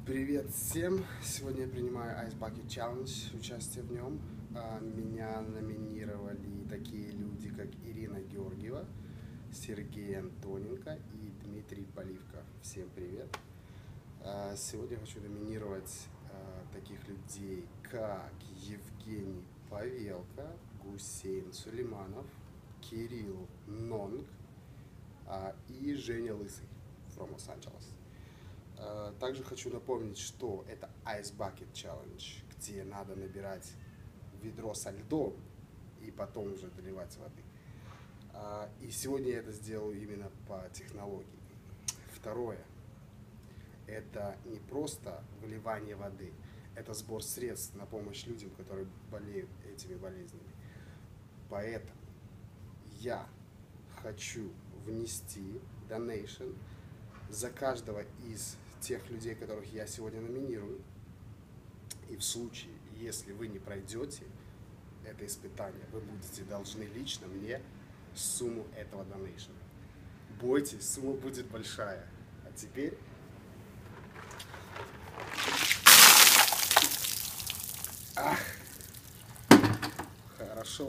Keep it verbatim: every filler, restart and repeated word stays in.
Привет всем! Сегодня я принимаю Ice Bucket Challenge, участие в нем. А, Меня номинировали такие люди, как Ирина Георгиева, Сергей Антоненко и Дмитрий Поливко. Всем привет! А, Сегодня я хочу номинировать а, таких людей, как Евгений Павелко, Гусейн Сулейманов, Кирилл Нонг а, и Женя Лысый from Лос-Анджелес. Э, Также хочу напомнить, что это Ice Bucket Challenge, где надо набирать ведро со льдом и потом уже доливать воды. А, И сегодня я это сделаю именно по технологии. Второе. Это не просто выливание воды, это сбор средств на помощь людям, которые болеют этими болезнями. Поэтому я хочу внести donation за каждого из тех людей, которых я сегодня номинирую. И в случае, если вы не пройдете это испытание, вы будете должны лично мне сумму этого донейшена. Бойтесь, сумма будет большая. А теперь